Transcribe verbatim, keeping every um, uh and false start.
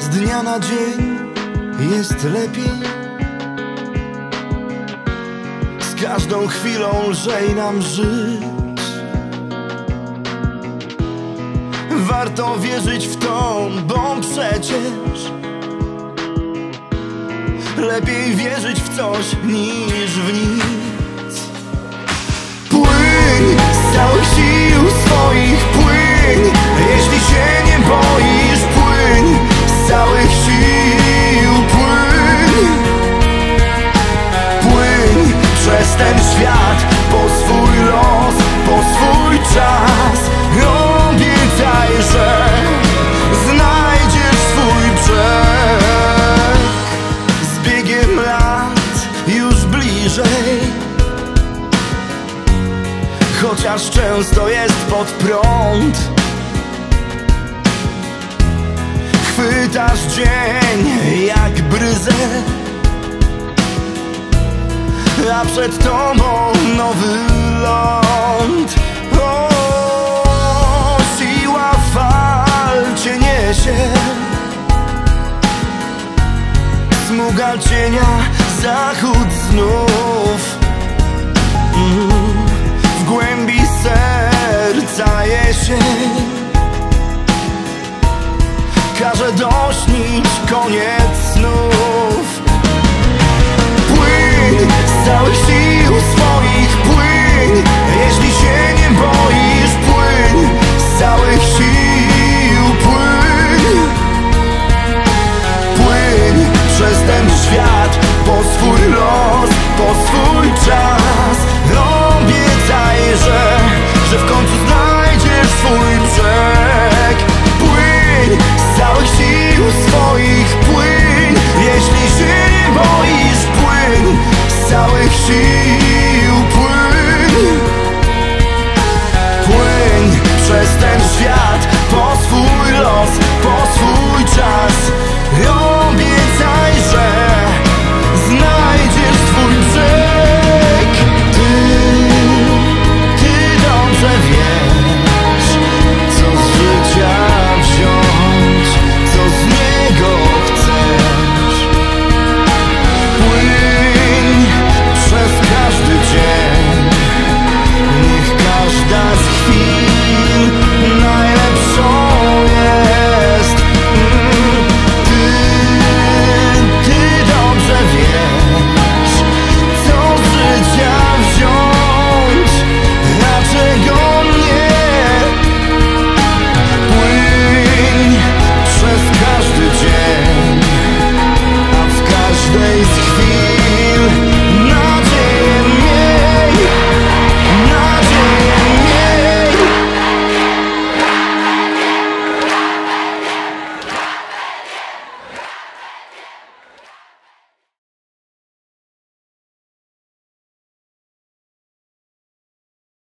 dnia na dzień jest lepiej. Z każdą chwilą lżej nam żyć. Warto wierzyć w to, bo przecież lepiej wierzyć w coś niż w nic. Płyń z całych sił swoich, płyń, jeśli się nie boisz, płyń z całych sił, płyń. Płyń przez ten świat, po swój los, po swój czas. Obiecaj, że znajdziesz swój brzeg. Z biegiem lat już bliżej, chociaż często jest pod prąd. Chwytasz dzień jak bryzę, a przed tobą nowy ląd. O, siła fal cię niesie, smuga cienia, zachód znów. mm, W głębi serca jesień każe dośnić koniec